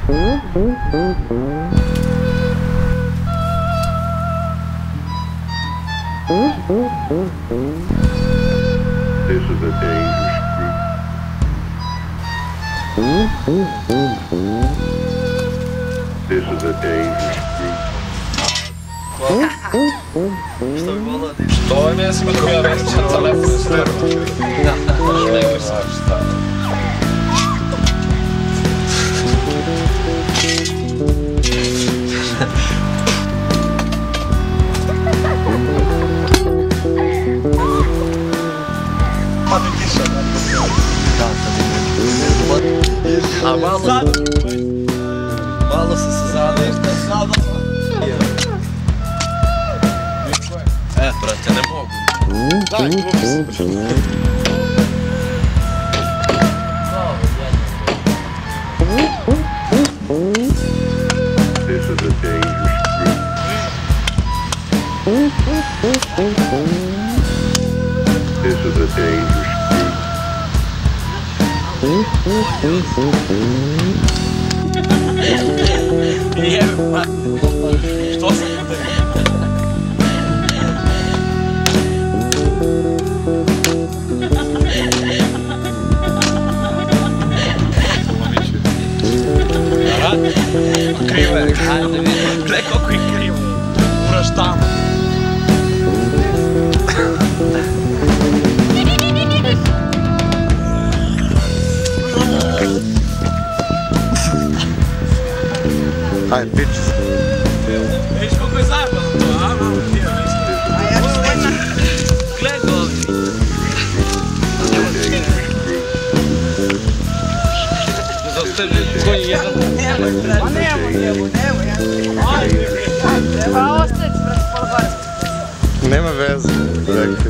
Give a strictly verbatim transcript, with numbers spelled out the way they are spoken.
This is a dangerous group. This is a dangerous group. Što bi volao da je? To je mjesto kod ja već na telefonu sreru. Da, nego sam šta. Pa mi tiša da je. Da, sad je. A malo... Malo sam se zadao. Zadao. E, brate, ne mogu. Daj, glupi se. This is a dangerous group. This is a dangerous group. Jeba. Što sam te? Krivo je, hajde vidim. Gle koliko je krivo. Uraš tamo. Hajde, piči se. Viš koliko je zajebano to, a? Malo ti je, viš. A ja ću jedna. Gle govni. Koji je jedan? Ma nemo, nemo, nemo, ja. Pa ostaviti, brate, pola barca. Nema veze, rekao.